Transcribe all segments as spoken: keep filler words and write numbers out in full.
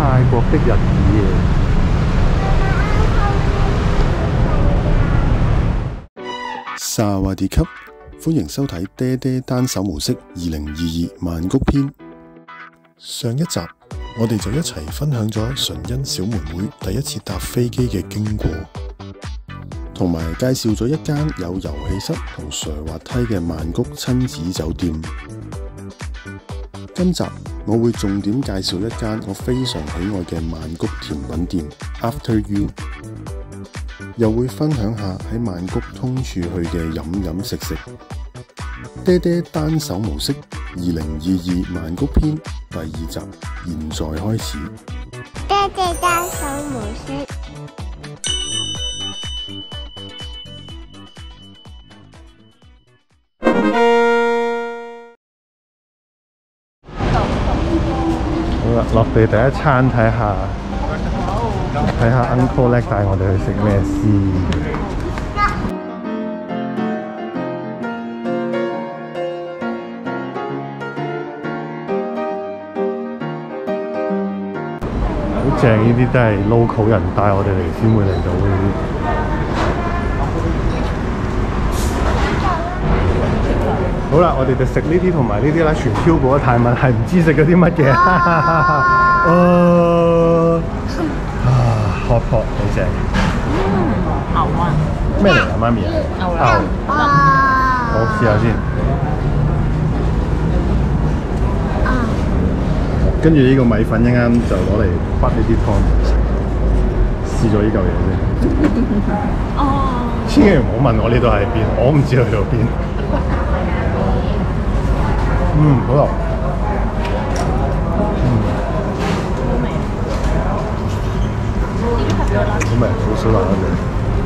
泰國的日子。 薩瓦迪卡，歡迎收睇《爹爹單手模式二零二二曼谷篇》。上一集我哋就一齊分享咗純恩小妹妹第一次搭飛機嘅經過，同埋介紹咗一間有遊戲室同瀡滑梯嘅曼谷親子酒店。今集我會重點介紹一間我非常喜愛嘅曼谷甜品店 After You， 又會分享下喺曼谷通處去嘅飲飲食食。爹爹單手模式二零二二曼谷篇第二集現在開始。 爹爹單手模式。 好啦，落地第一餐睇下，睇下 Uncle 叻帶我哋去食咩先。好正，呢啲都係 local 人帶我哋嚟先會嚟到呢啲。好啦，我哋就食呢啲同埋呢啲啦，全挑過一泰文係唔知食嗰啲乜嘢。哦，啊，學學好正。 牛啊！ 咩嚟啊，媽咪啊？ 牛牛。好，試下先。跟住呢個米粉一啱就攞嚟滗呢啲湯食，試咗呢嚿嘢先。哦。千祈唔好問我呢度係邊，我唔知去到邊。嗯，好流。嗯。好味，好少辣嗰隻。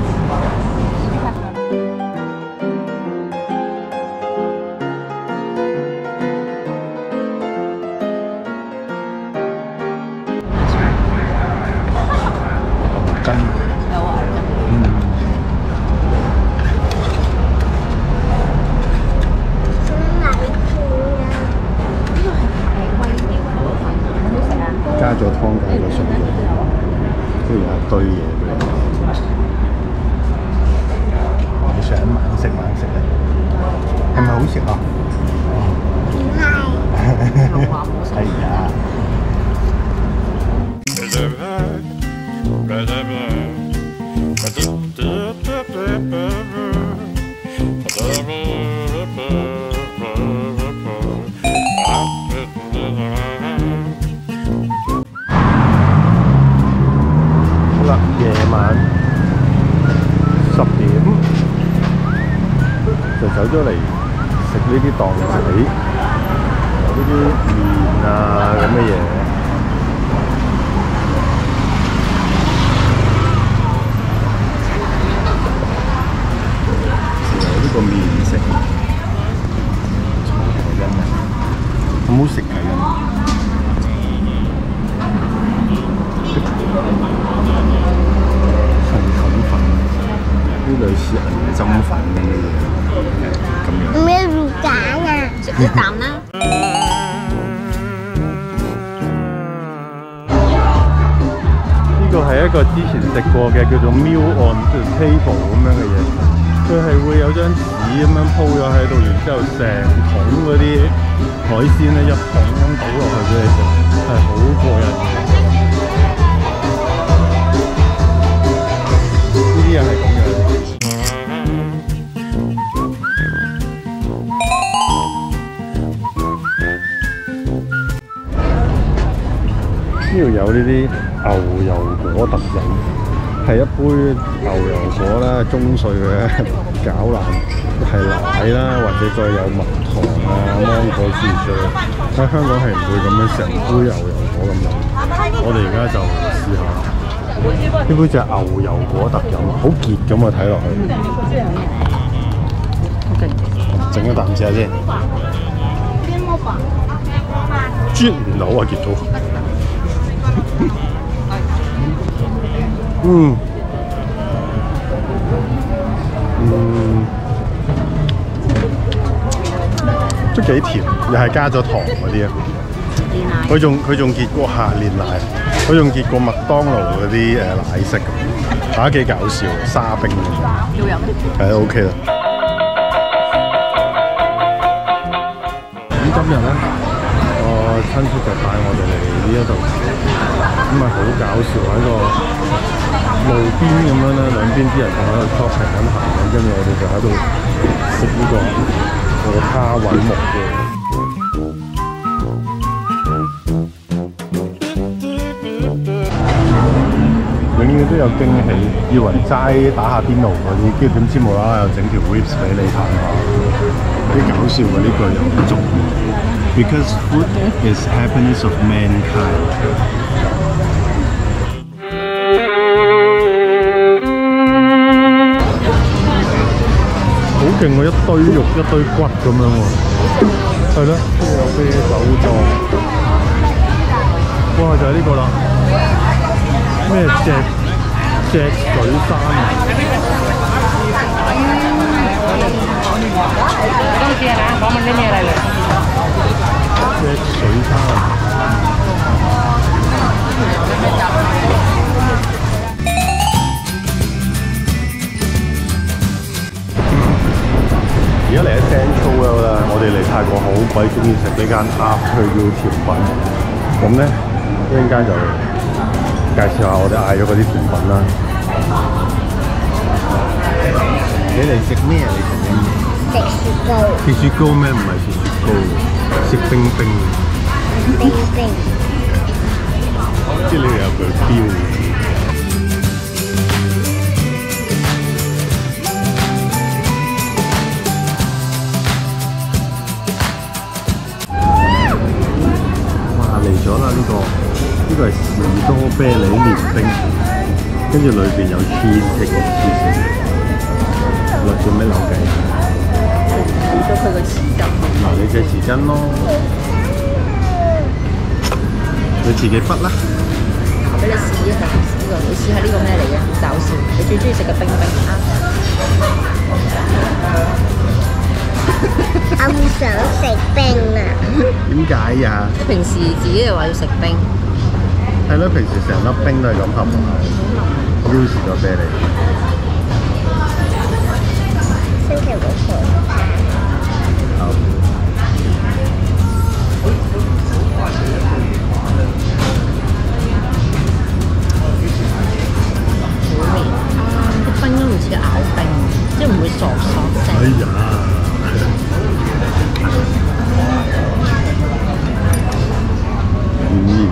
加咗湯，加咗餸，跟住有一堆嘢俾你。你想猛食猛食咧？係咪好食啊？ 唔係。 係呀。夜晚十點就走咗嚟食呢啲檔仔，有呢啲麵啊咁嘅嘢。有呢個麵食，海欣啊，好唔好食海欣？呢類似銀針粉咁嘅嘢，咁樣。 咩唔揀啊？ 食一啖啦。 呢個係一個之前食過嘅叫做 meal on the table 咁樣嘅嘢，佢係會有張紙咁樣鋪咗喺度，然之後成桶嗰啲海鮮咧一桶咁倒落去俾你食，係好過癮嘅。呢啲又係咁樣。呢度有呢啲牛油果特飲，係一杯牛油果啦，中碎嘅攪爛，係奶啦，或者再有蜜糖啊、芒果之類。喺香港係唔會咁樣成杯牛油果咁飲，我哋而家就試下。呢杯就係牛油果特飲，好傑咁啊！睇落去，整一啖試下先。啜唔到啊，傑到。嗯，嗯，都幾甜，又係加咗糖嗰啲啊。佢仲佢仲結過下煉奶。 我仲見過麥當勞嗰啲誒奶昔咁，大家幾搞笑，沙冰咁樣。 要飲？ 係 OK 啦。咁今日咧，我親戚就帶我哋嚟呢一度，咁咪好搞笑喺個路邊咁樣咧，兩邊啲人仲喺度 shopping 緊行緊，跟住我哋就喺度食呢個個蝦韻木嘅。永遠都有驚喜，以為齋打下邊爐嗰啲，跟住點知無啦啦又整條 ribs 俾你嘆下，幾搞笑嘅呢句又好重要。Because food is happiness of mankind。好勁喎！一堆肉一堆骨咁樣喎，係咯，跟住有啤酒裝，哇！就係呢個啦。咩隻隻水山啊？隻水山。而家嚟喺 Central World 啦，我哋嚟泰國好鬼中意食呢間 After You 甜品，咁咧一陣間就介紹下我哋嗌咗嗰啲甜品啦。你嚟食咩啊？你食咩？ 食雪糕。 食雪糕咩？唔係食雪糕，食冰冰。 冰冰。 即係你哋有句標。哇！嚟咗啦呢個。呢個係士多啤梨蓮冰，跟住裏邊有 cheese cake 嘅 cheese， 落咗咩扭計？ 試咗佢個匙羹。 嗱，你隻匙羹咯，你自己筆啦。 我俾你試一下呢個，你試下呢個咩嚟嘅？好搞笑！你最中意食嘅冰冰啊！ 我唔想食冰啊！ 點解呀？ 你平時自己又話要食冰。 係咯，平時成粒冰都係咁合埋，標示咗啤梨。 星期六去。 好。 好味啊！啲冰都唔似咬冰，即係唔會索索聲。 哎呀！嗯。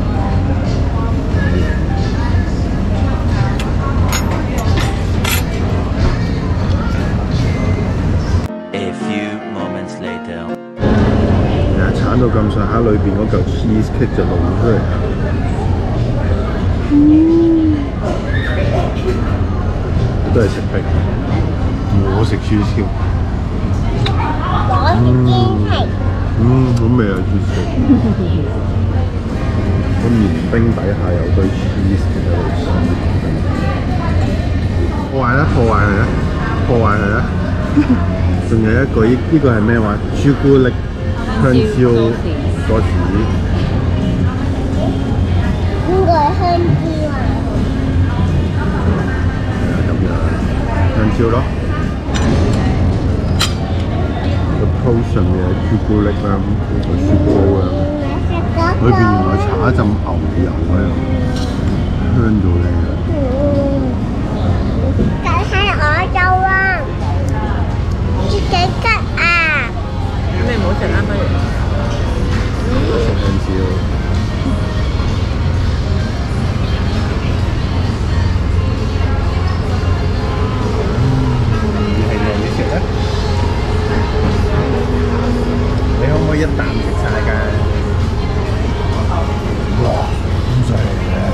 鏟到咁上下，裏邊嗰嚿 cheese cake 就露出嚟啦。嗯，都係食冰，我食 cheese cake。 我食煎皮。 嗯，好味啊 cheese cake。個棉冰底下有堆 cheese cake 喺度燒。破壞啦！破壞佢啦！破壞佢啦！仲有一個，呢呢個係咩話？朱古力。香蕉多士， 邊個係香蕉啊？ 係啊，咁樣香蕉咯。個 toast 上面有朱古力啦，個雪糕啦，裏邊原來搽一浸牛油咧，香到咧。 梗係我做啊！自己吉啊！ 咁你唔好食啦，不如。 我食香蕉。係靚你食啦。你可唔可以一啖食晒㗎？哇！咁犀利嘅。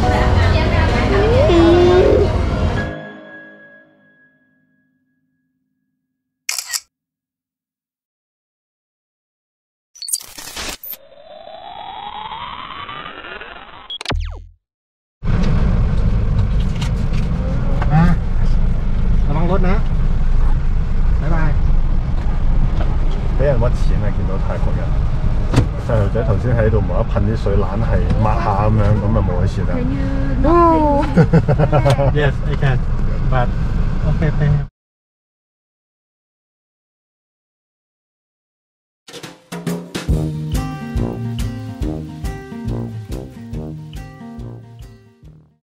นะ，拜拜。俾人屈錢啊！見到泰國人。 細路仔頭先喺度無一噴啲水，懶係抹下咁樣，咁就冇事啦。 Can you not take Yes, I can. But okay, thank you.